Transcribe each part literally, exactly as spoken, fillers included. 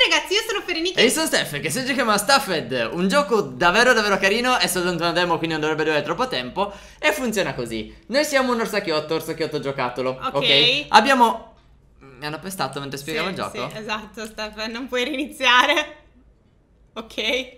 ragazzi, io sono Fereniki. E io sono Steph, che si giochiamo a Staffed, un gioco davvero davvero carino, è soltanto una demo quindi non dovrebbe durare troppo tempo. E funziona così: noi siamo un orsacchiotto, orsacchiotto giocattolo, ok? Ok. Abbiamo... Mi hanno pestato mentre spiegavo Sì, il gioco? Sì, esatto, Steph, non puoi riniziare. Ok.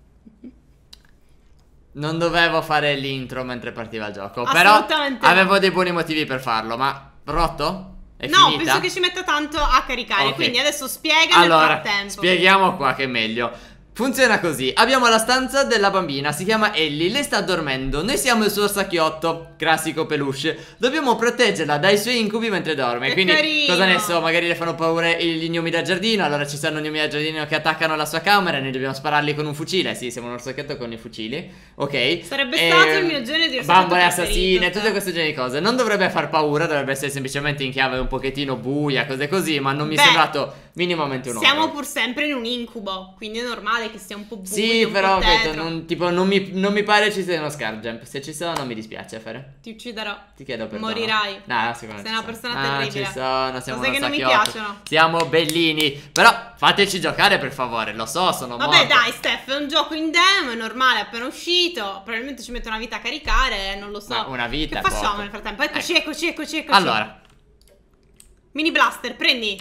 Non dovevo fare l'intro mentre partiva il gioco, Assolutamente però no. avevo dei buoni motivi per farlo, ma rotto? È No, finita? penso che ci metta tanto a caricare, Ok. quindi adesso spiega Allora, nel frattempo. spieghiamo qua che è meglio. Funziona così: abbiamo la stanza della bambina, si chiama Ellie, lei sta dormendo, noi siamo il suo orsacchiotto, classico peluche. Dobbiamo proteggerla dai suoi incubi mentre dorme. Che Quindi carino. cosa ne so, magari le fanno paura gli gnomi da giardino, allora ci sono gnomi da giardino che attaccano la sua camera e noi dobbiamo spararli con un fucile. Sì, siamo un orsacchiotto con i fucili, ok? Sarebbe E... stato il mio genere di orsacchiotto bambole preferito, assassine, cioè. tutte queste genere di cose. Non dovrebbe far paura, dovrebbe essere semplicemente in chiave un pochettino buia, cose così. Ma non mi Beh, è sembrato minimamente un Siamo horror. pur sempre in un incubo, quindi è normale che sia un po' buio. Sì, un però po' capito, tetro. non, tipo, non, mi, non mi pare ci sia uno scar jump. Se ci sono non mi dispiace, Fere. Ti ucciderò. Ti chiedo perdono. Morirai. No, sicuramente Sei ci una sono. persona Ah, terribile. ci sono, siamo Cose uno che non mi sacchiotto. piacciono. Siamo bellini. Però fateci giocare per favore, lo so, sono Vabbè morto. dai Steph, è un gioco in demo, è normale, è appena uscito. Probabilmente ci mette una vita a caricare, non lo so. Ma una vita Che è facciamo poco. nel frattempo? Eccoci, Ecco. eccoci, eccoci, eccoci. Allora, Mini blaster, prendi.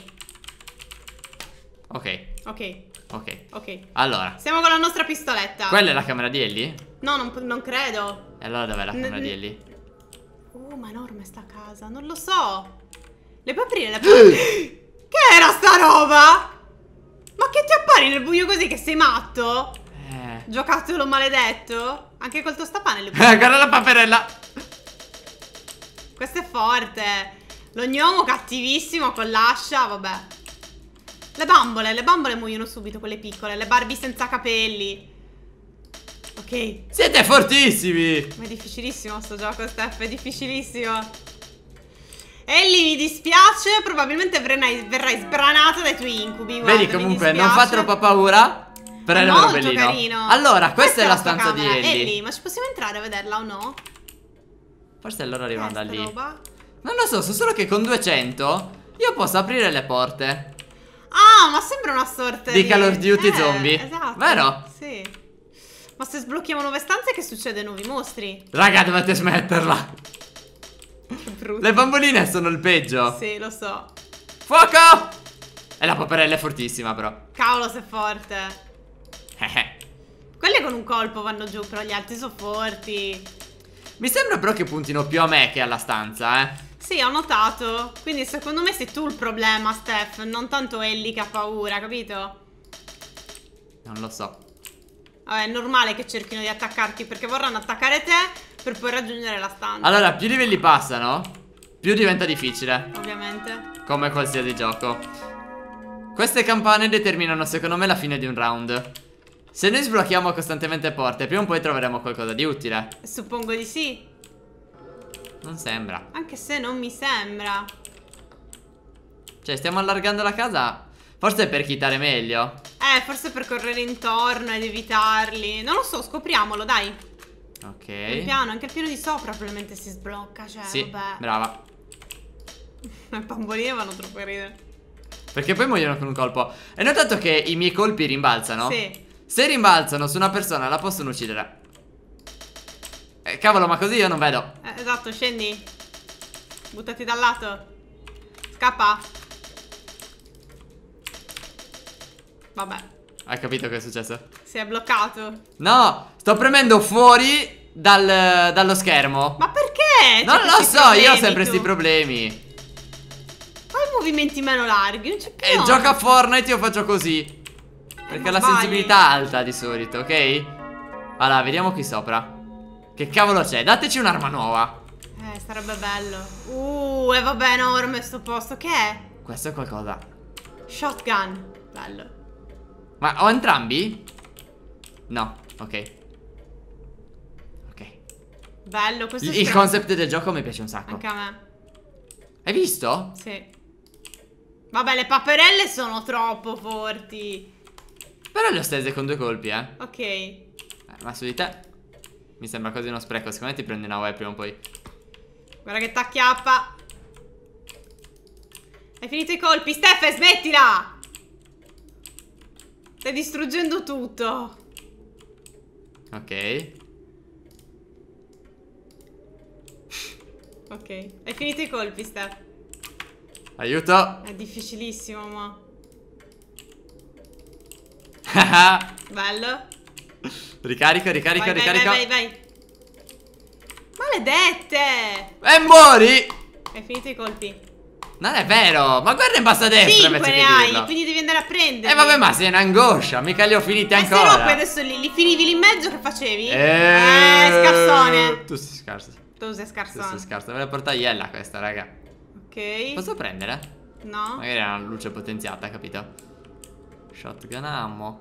ok, Ok, ok. ok. Allora, Siamo con la nostra pistoletta. quella è la camera di Ellie? No, non, non credo. E allora dov'è la camera N- di Ellie? Oh, ma enorme sta casa, non lo so. Le puoi aprire le porte? Che era sta roba? Ma che ti appari nel buio così che sei matto? Eh. Giocattolo maledetto? Anche col tostapane le puoi... Guarda la paperella. Questo è forte. Lo gnomo cattivissimo con l'ascia, vabbè. Le bambole, le bambole muoiono subito, quelle piccole. Le Barbie senza capelli. Ok. Siete fortissimi. Ma è difficilissimo sto gioco, Steph, è difficilissimo. Ellie, mi dispiace, probabilmente verrai, verrai sbranata dai tuoi incubi. Guarda, Vedi, mi comunque non dispiace. fa troppa paura. Però è È davvero molto bellino. carino. Allora, questa, è la tua stanza di camera. Ellie. Ellie, ma ci possiamo entrare a vederla o no? Forse allora arrivano Che da è sta lì. roba? Non lo so, so solo che con duecento io posso aprire le porte. Ah, ma sembra una sorta Di di... Call of Duty eh, zombie. Esatto. Vero? Sì. Ma se sblocchiamo nuove stanze che succede? Nuovi mostri? Raga, dovete smetterla. Che brutto. Le bamboline sono il peggio. Sì, lo so. Fuoco! E la paperella è fortissima però. Cavolo, sei forte. Quelle con un colpo vanno giù, però gli altri sono forti. Mi sembra però che puntino più a me che alla stanza, eh. Sì, ho notato. Quindi secondo me sei tu il problema, Steph, non tanto Ellie che ha paura, capito? Non lo so. Vabbè, è normale che cerchino di attaccarti perché vorranno attaccare te per poi raggiungere la stanza. Allora, più livelli passano, più diventa difficile. Ovviamente. Come qualsiasi gioco. Queste campane determinano secondo me la fine di un round. Se noi sblocchiamo costantemente porte, prima o poi troveremo qualcosa di utile. Suppongo di sì. Non sembra. Anche se non mi sembra. Cioè, stiamo allargando la casa. Forse per chitare meglio. Eh, forse per correre intorno ed evitarli. Non lo so, scopriamolo, dai. Ok. Il piano, anche il piano di sopra probabilmente si sblocca. Cioè, Sì, vabbè. brava. Le bamboline vanno troppo a ridere. Perché poi muoiono con un colpo. Hai notato che i miei colpi rimbalzano? Sì. Se rimbalzano su una persona la possono uccidere. Eh, cavolo, ma così io non vedo. Eh, esatto, scendi. Buttati dal lato. Scappa. Vabbè, Hai capito che è successo? si è bloccato. No, sto premendo fuori dal, dallo schermo. Ma perché? Non C'è lo questi so, io ho problemi, sempre tu? sti problemi. Fai movimenti meno larghi, non c'è più. E gioca a Fortnite io faccio così. Perché ma la sbagli. sensibilità è alta di solito, ok? Allora, vediamo qui sopra. Che cavolo c'è? Dateci un'arma nuova. Eh, sarebbe bello. Uh, e vabbè, enorme sto posto. Che è? Questo è qualcosa. Shotgun. Bello. Ma ho entrambi? No, ok. Ok. Bello, questo Il, è il strano. concept del gioco mi piace un sacco. Anche a me. Hai visto? Sì. Vabbè, le paperelle sono troppo forti. Però le ho stese con due colpi, eh. Ok. Eh, ma su di te mi sembra quasi uno spreco. Secondo me ti prendi una web prima o poi. Guarda che t'acchiappa. Hai finito i colpi, Steph, smettila. Stai distruggendo tutto. Ok. Ok, hai finito i colpi, Steph. Aiuto. È difficilissimo, ma... Haha. Bello. Ricarico, ricarico, Vai, vai, ricarico. vai, vai, vai. Maledette. E muori. Hai finito i colpi. Non è vero. Ma guarda in basso a destra Cinque invece ne che hai, dirlo. quindi devi andare a prenderli. Eh vabbè, ma sei un'angoscia. Mica li ho finiti E se ancora. no poi adesso li, li finivi lì in mezzo, che facevi? Eh, Eh, scarsone. Tu sei scarso. Tu sei Tu scarsone. sei scarso. Me la portaiella questa, raga. Ok. Posso prendere? No. Magari è una luce potenziata, capito? Shotgun ammo.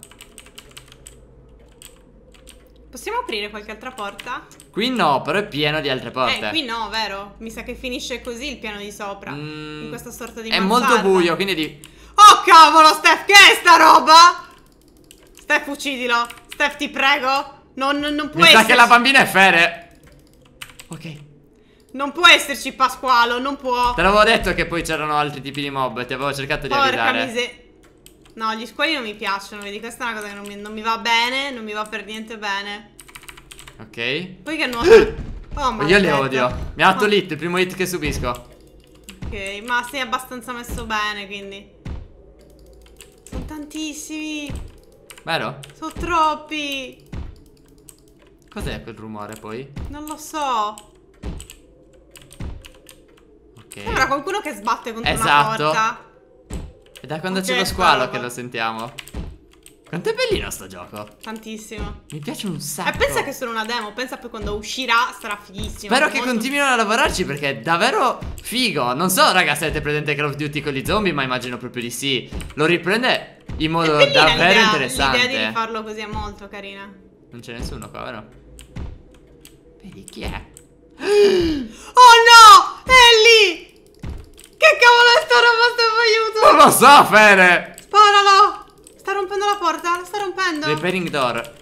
Possiamo aprire qualche altra porta? Qui no, però è pieno di altre porte. Eh, qui no, vero? Mi sa che finisce così il piano di sopra. Mm, in questa sorta di è mansarda. molto buio, quindi di... Oh cavolo, Steph, che è sta roba? Steph, uccidilo. Steph, ti prego. Non, non può Mi sa esserci. che la bambina è fere. Ok. Non può esserci Pasqualo, non può. Te l'avevo detto che poi c'erano altri tipi di mob e ti avevo cercato di Porca avvisare. miseria. No, gli squali non mi piacciono, vedi, questa è una cosa che non mi, non mi va bene, non mi va per niente bene. Ok. Poi che nuoto. Oh, Ma io li maledetto. odio. Mi ha fatto Oh, l'hit, il primo hit che subisco. ok, ma sei abbastanza messo bene, quindi. Sono tantissimi. Vero? Sono troppi. Cos'è quel rumore poi? Non lo so. Ok. Sembra qualcuno che sbatte contro Esatto. una porta. E da quando Ok, c'è lo sta squalo roba. che lo sentiamo. Quanto è bellino sto gioco. Tantissimo. Mi piace un sacco. E pensa che è solo una demo, pensa poi quando uscirà sarà fighissimo. Spero che Molto- continuino a lavorarci perché è davvero figo. Non so, raga, se avete presente Call of Duty con gli zombie, ma immagino proprio di sì. Lo riprende in modo È bellina davvero l'idea- interessante. L'idea di rifarlo così è molto carina. Non c'è nessuno qua, vero? Vedi chi è? Oh no! Ellie! Che cavolo è sta roba, Steph, aiuto! Non lo so, Fere! Sparalo! Sta rompendo la porta, la sta rompendo. Repairing door.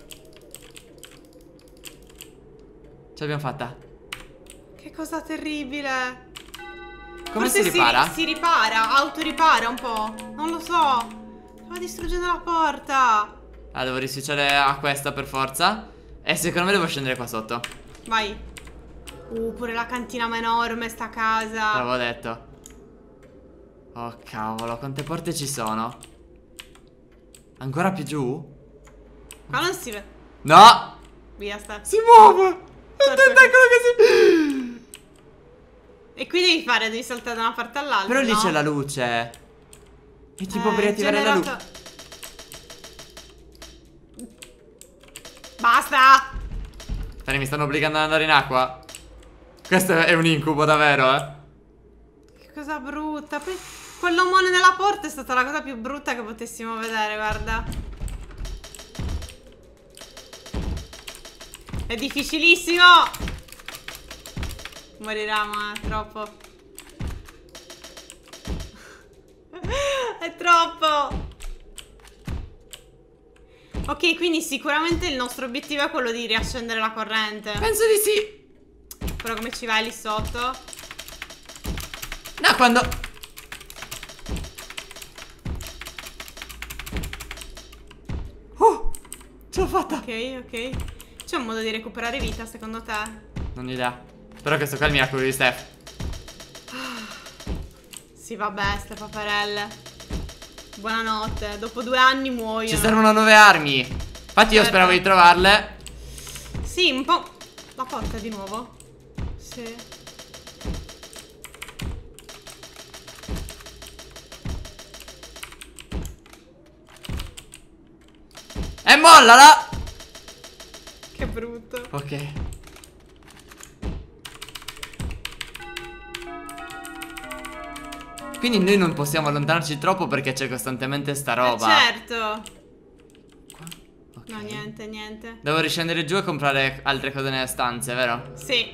Ce l'abbiamo fatta. Che cosa terribile. Come Forse si ripara? Si, si ripara, autoripara un po'. Non lo so. Stava distruggendo la porta. Ah, devo riswitchare a questa per forza. E secondo me devo scendere qua sotto. Vai. Uh, pure la cantina ma enorme sta casa. L'avevo detto. Oh cavolo, quante porte ci sono? Ancora più giù? Qua non si vede. No! Via, Steph. Si muove! È un Certo tentacolo che si... E qui devi fare, devi saltare da una parte all'altra. Però lì no? c'è la luce. E tipo Eh, per attivare la luce. generato- Basta! Fare, mi stanno obbligando ad andare in acqua. Questo è un incubo davvero, eh. Che cosa brutta. Poi quell'omone nella porta è stata la cosa più brutta che potessimo vedere, guarda. È difficilissimo. Morirà, ma è troppo. È troppo. Ok, quindi sicuramente il nostro obiettivo è quello di riaccendere la corrente. Penso di sì. Però come ci vai lì sotto? No, quando... Oh, ce l'ho fatta. Ok, ok. C'è un modo di recuperare vita secondo te? Non ho idea. Però questo qua è il miracolo di Steph. Sì, vabbè, ste paperelle. Buonanotte. Dopo due anni muoiono. Ci servono nuove armi. Infatti io Certo. speravo di trovarle. Sì, un po'. La porta di nuovo? Sì. E mollala. Che brutto. Ok. Quindi noi non possiamo allontanarci troppo perché c'è costantemente sta roba. Eh, certo. Ok. No, niente, niente. Devo riscendere giù e comprare altre cose nelle stanze, vero? Sì.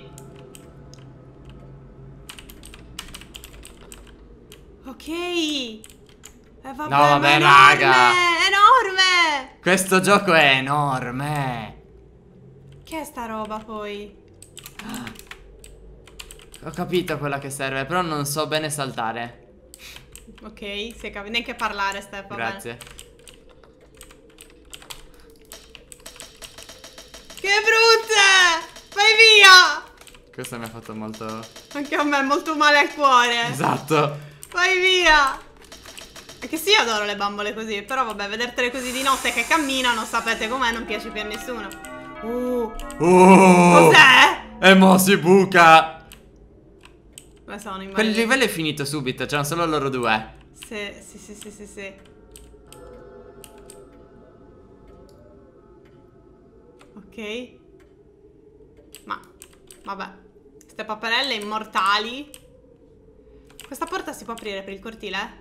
Ok. Eh, vabbè, No, vabbè, ma è raga. enorme, è enorme. Questo gioco è enorme. Che è sta roba poi? Ho capito quella che serve, però non so bene saltare. Ok, si è capito. Neanche parlare, Steph. va bene. Grazie. Che brutte! Vai via! Questo mi ha fatto molto... Anche a me, molto male al cuore. Esatto. Vai via! È che sì, adoro le bambole così. Però vabbè, vedertele così di notte che camminano, sapete com'è, non piace più a nessuno. Uh. Oh, Cos'è? e mo si buca. Ma sono in Quel livello è finito subito, c'erano solo loro due. Sì, sì, sì, sì, sì, sì. Ok. Ma, vabbè. Queste paperelle immortali. Questa porta si può aprire per il cortile?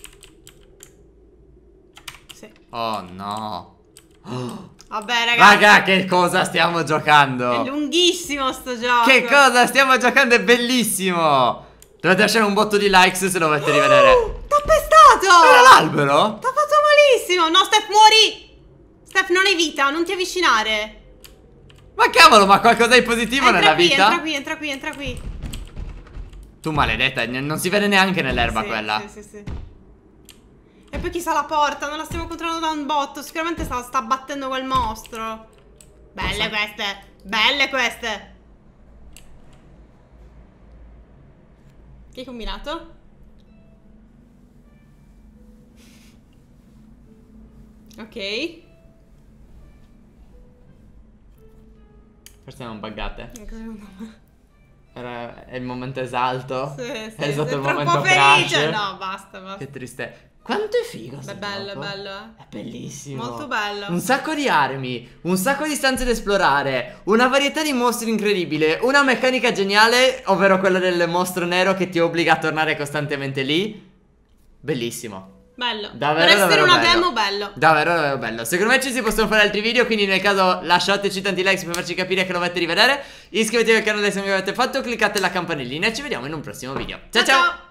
Sì. Oh no. Vabbè, ragazzi. Raga, che cosa stiamo giocando? È lunghissimo sto gioco. Che cosa stiamo giocando? È bellissimo. Dovete lasciare un botto di likes se lo volete rivedere. Oh, t'ha pestato! Era l'albero? T'ha fatto malissimo. No, Steph, muori. Steph, non hai vita, non ti avvicinare. Ma cavolo, ma qualcosa di positivo Entra nella qui, vita? Entra qui, entra qui, entra qui. Tu maledetta, n- non si vede neanche nell'erba Sì, quella. Sì, sì, sì. E poi chi sa la porta? Non la stiamo controllando da un botto. Sicuramente sta, sta battendo quel mostro. Belle Cosa? queste. Belle queste. Che hai combinato? Ok. Forse non buggate. Ecco, Era è il momento esatto. Sì, sì, È sei stato il troppo momento felice. crash. No, basta, basta. Che triste. Quanto è figo Beh, sto bello, gioco. bello, eh. È bellissimo. Molto bello. Un sacco di armi, un sacco di stanze da esplorare, una varietà di mostri incredibile, una meccanica geniale, ovvero quella del mostro nero che ti obbliga a tornare costantemente lì. Bellissimo. Bello. Davvero, per essere davvero una bello. demo, bello. Davvero, davvero bello. Secondo me ci si possono fare altri video, quindi nel caso lasciateci tanti like per farci capire che lo volete rivedere. Iscrivetevi al canale se non vi avete fatto, cliccate la campanellina e ci vediamo in un prossimo video. Ciao ciao! Ciao!